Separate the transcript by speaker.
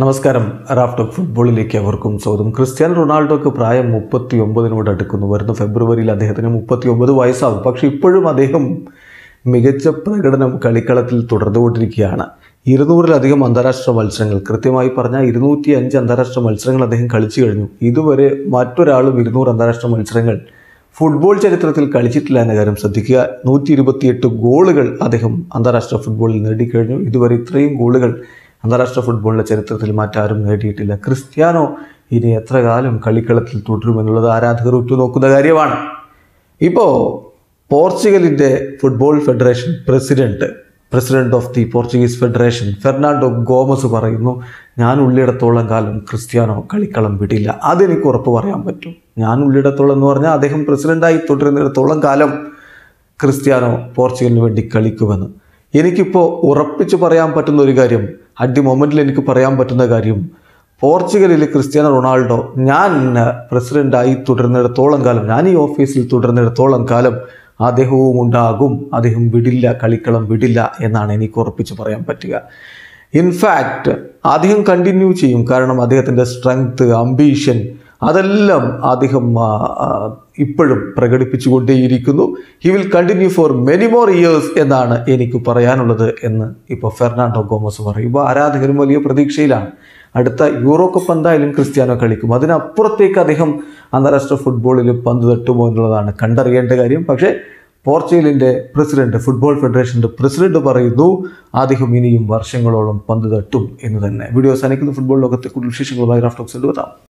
Speaker 1: നമസ്കാരം. Raf talk ഫുട്ബോളിലേക്ക് അവർക്കും സ്വാഗതം. ക്രിസ്ത്യാനോ റൊണാൾഡോക്ക് പ്രായം 39 അടുക്കുന്നു. വരുന്ന ഫെബ്രുവരിയിൽ അദ്ദേഹത്തിന് 39 വയസ്സാകും. പക്ഷേ ഇപ്പോഴും അദ്ദേഹം മികച്ച പ്രകടനം കളിക്കളത്തിൽ തുടർന്നുകൊണ്ടിരിക്കുകയാണ്. 200-ലധികം അന്താരാഷ്ട്ര മത്സരങ്ങൾ, കൃത്യമായി പറഞ്ഞാൽ 205 അന്താരാഷ്ട്ര മത്സരങ്ങൾ അദ്ദേഹം കളിച്ചു കഴിഞ്ഞു. ഇതുവരെ മറ്റൊരാളും 200 അന്താരാഷ്ട്ര മത്സരങ്ങൾ ഫുട്ബോൾ ചരിത്രത്തിൽ കളിച്ചിട്ടില്ല എന്ന കാര്യം ശ്രദ്ധിക്കുക. 128 ഗോളുകൾ അദ്ദേഹം അന്താരാഷ്ട്ര ഫുട്ബോളിൽ നേടിക്കഴിഞ്ഞു. ഇതുവരെ ഇത്രയും ഗോളുകൾ അന്താരാഷ്ട്ര ഫുട്ബോളിൻ്റെ ചരിത്രത്തിൽ മറ്റാരും നേടിയിട്ടില്ല. ക്രിസ്ത്യാനോ ഇനി എത്ര കാലം കളിക്കളത്തിൽ തുടരുമെന്നുള്ളത് ആരാധകർ ഉറ്റുനോക്കുന്ന കാര്യമാണ്. ഇപ്പോൾ പോർച്ചുഗലിൻ്റെ football federation president of the Portuguese federation Fernando Gomes പറയുന്നു, ഞാൻ ഉള്ളിടത്തോളം കാലം ക്രിസ്ത്യാനോ കളിക്കളം വിടില്ല. അതെനിക്ക് ഉറപ്പ് പറയാൻ പറ്റും. ഞാൻ ഉള്ളിടത്തോളം എന്ന് പറഞ്ഞാൽ അദ്ദേഹം പ്രസിഡൻ്റായി തുടരുന്നിടത്തോളം കാലം ക്രിസ്ത്യാനോ പോർച്ചുഗലിന് വേണ്ടി കളിക്കുമെന്ന് എനിക്കിപ്പോൾ ഉറപ്പിച്ച് പറയാൻ പറ്റുന്ന ഒരു കാര്യം, അറ്റ് ദി മൊമെൻറ്റിൽ എനിക്ക് പറയാൻ പറ്റുന്ന കാര്യം, പോർച്ചുഗലിൽ ക്രിസ്ത്യാനോ റൊണാൾഡോ ഞാൻ പ്രസിഡൻ്റായി തുടരുന്നിടത്തോളം കാലം, ഞാൻ ഈ ഓഫീസിൽ തുടരുന്നിടത്തോളം കാലം അദ്ദേഹവും ഉണ്ടാകും. അദ്ദേഹം വിടില്ല, കളിക്കളം വിടില്ല എന്നാണ് എനിക്ക് ഉറപ്പിച്ച് പറയാൻ പറ്റുക. ഇൻഫാക്റ്റ് അദ്ദേഹം കണ്ടിന്യൂ ചെയ്യും. കാരണം അദ്ദേഹത്തിൻ്റെ സ്ട്രെങ്ത്, അംബീഷൻ അതെല്ലാം അദ്ദേഹം ഇപ്പോഴും പ്രകടിപ്പിച്ചുകൊണ്ടേയിരിക്കുന്നു. He will continue for many more years എന്നാണ് എനിക്ക് പറയാനുള്ളത് എന്ന് ഇപ്പോൾ ഫെർണാണ്ടോ ഗോമസ് പറയുമ്പോൾ ആരാധകരും വലിയ പ്രതീക്ഷയിലാണ്. അടുത്ത യൂറോ കപ്പ് എന്തായാലും ക്രിസ്ത്യാനോ കളിക്കും. അതിനപ്പുറത്തേക്ക് അദ്ദേഹം അന്താരാഷ്ട്ര ഫുട്ബോളിൽ പന്ത് തട്ടുമോ എന്നുള്ളതാണ് കണ്ടറിയേണ്ട കാര്യം. പക്ഷേ പോർച്ചുഗലിൻ്റെ ഫുട്ബോൾ ഫെഡറേഷൻ്റെ പ്രസിഡന്റ് പറയുന്നു, അദ്ദേഹം ഇനിയും വർഷങ്ങളോളം പന്ത് തട്ടും എന്ന് തന്നെ. വീഡിയോ അവസാനിക്കുന്ന ഫുട്ബോൾ ലോകത്തെ കൂടുതൽ വിശേഷങ്ങളുമായി റാഫ് ടോക്സിൽ എത്താം.